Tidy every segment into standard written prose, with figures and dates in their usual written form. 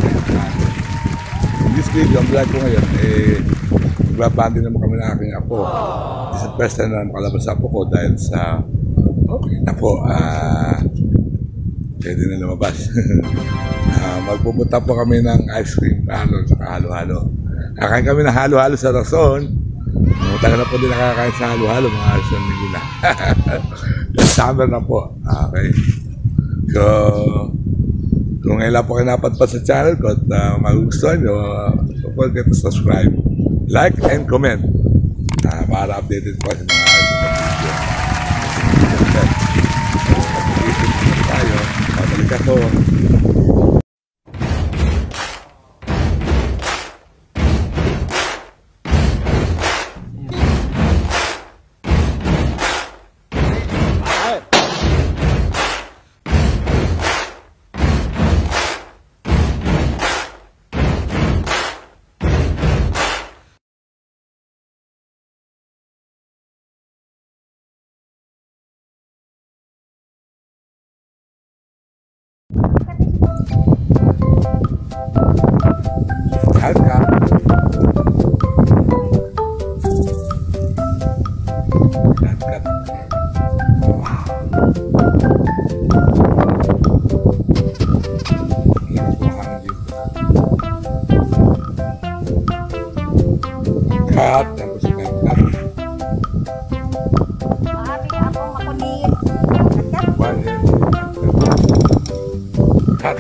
In this video, ang vlog ko ngayon, magbabanding naman kami ng aking apo. It's the first time na makalabas sa apo ko dahil sa, okay na po, pwede na lumabas. Magpupunta po kami ng ice cream parlor sa halo-halo. Kakain kami ng halo-halo sa Rason. Matagal na po din nakakain sa halo-halo, mga isang linggo na. Summer na po. Okay. So, kung ngayon po kayo napadpad sa channel ko at magugustuhan nyo, don't forget to subscribe, like, and comment para updated po sa mga video. Pag-iisip tayo, pabalik ako. Halka. Kat. Kat, tapos kat. Sabi ako makulit. Kat.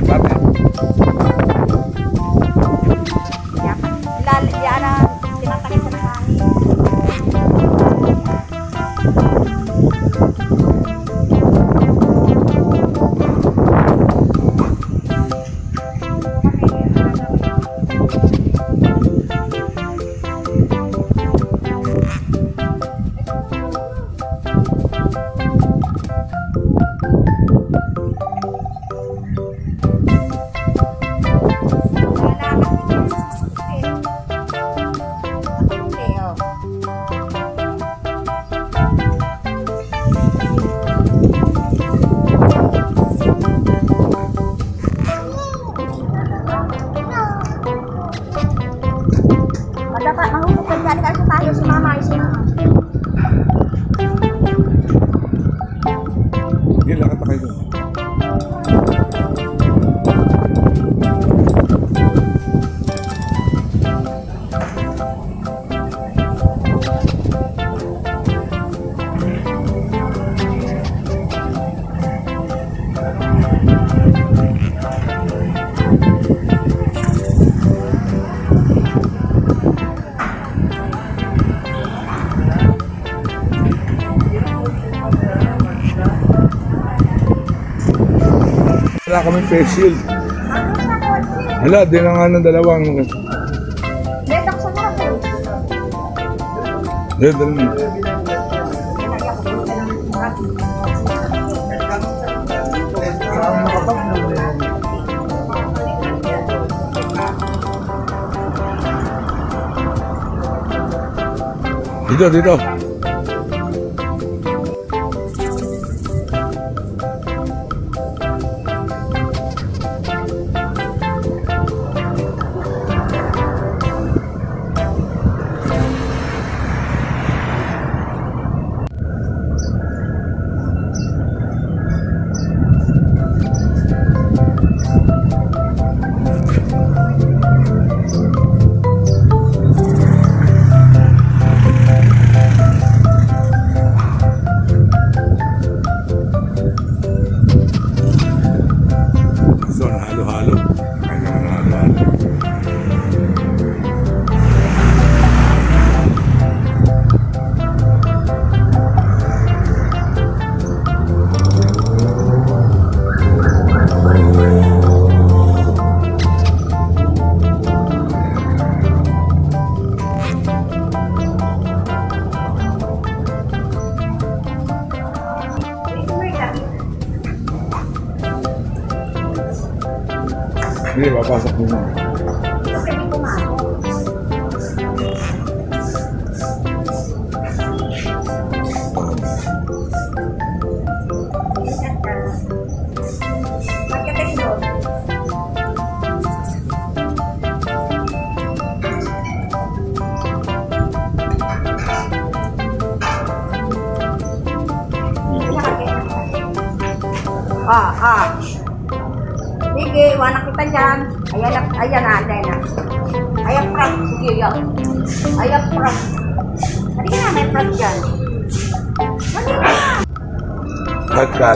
Si mama. Hindi, lakad na kayo doon. Wala kami face shield. Wala, di na nga ng dalawang. Letak sa mga. Dito. Hindi, papasok mo na. Kasi di pumasok. Sige, iwanan kita dyan. Ayan na. Ayan, prank. Sige, yan. Ayan, prank. Halika na, may prank dyan. Halika na. Cut.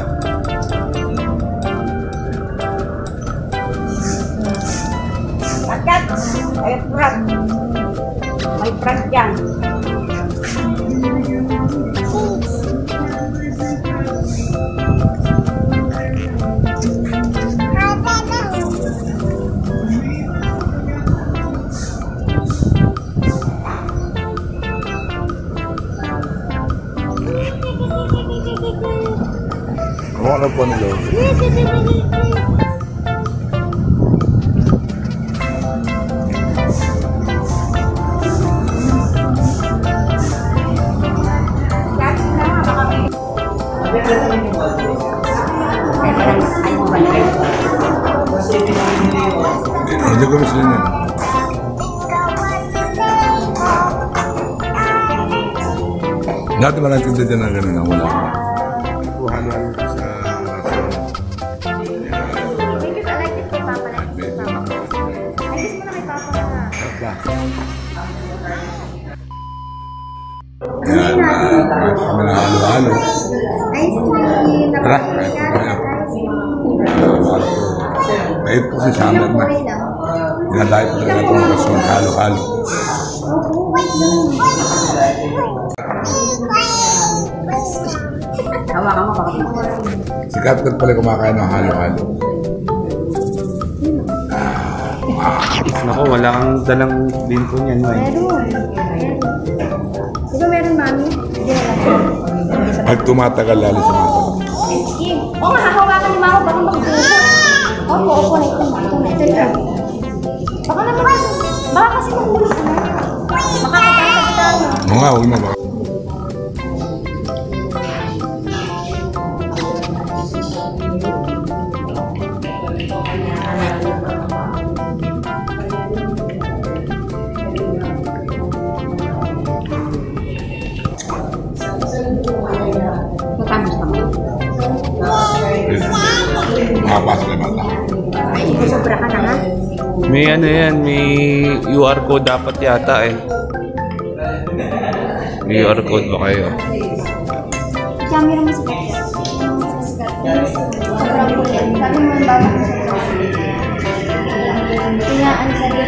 Ayan, ayan, prank. May prank dyan. Ano po nilo? Hindi ko gusto yun. Dati ba natin din na gano'n na wala ka? Halo-halo sa rason. Thank you, I like it kay Papa. Medyo nakakasya. Ay, gusto mo na kay Papa na. Papa. Yan, kami na halo-halo. Ice cream. Tara, kahit pa kaya. Kahit po si Summer na. Dinadayo po talaga itong rason, halo-halo. Hawakan mo, baka Si Catcat pala kumakain ng halo-halo. Naku, wala kang dalang binto niyan, May. meron. Sino meron, Mami? Hindi wala. Pag tumatagal, lalo sumatagal. Sige. Oo nga, hawakan ni Mama, baka magbuso. Opo, ito. Baka naman kasi, baka kasi magulo ka na. Makakapasag tayo. Mga, huwag na baka. Matamis naman. Makapasok na bata. Sobra ka na nga. May ano yan, may UR code dapat yata eh. May UR code ba kayo? Camera mo sa kanya. Sobrang kulit. Sabi mo yung baba ko sa kanya. Tinaan sa dito.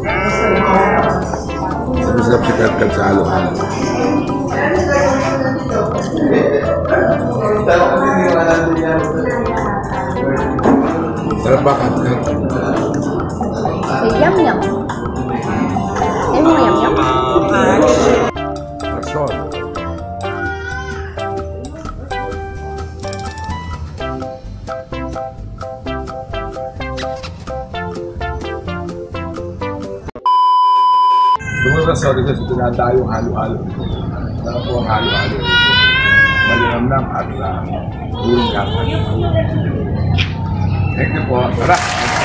Sarap si Catcat sa halo-halo. Sarap ba, Catcat? Yum-yum. Ayaw mo yum-yum? Rason. Tumulong sorry kasi tinadayo yung halo-halo. Sarap po ang halo-halo. Malinamnam at uling Catcat. Thank you po. Tara!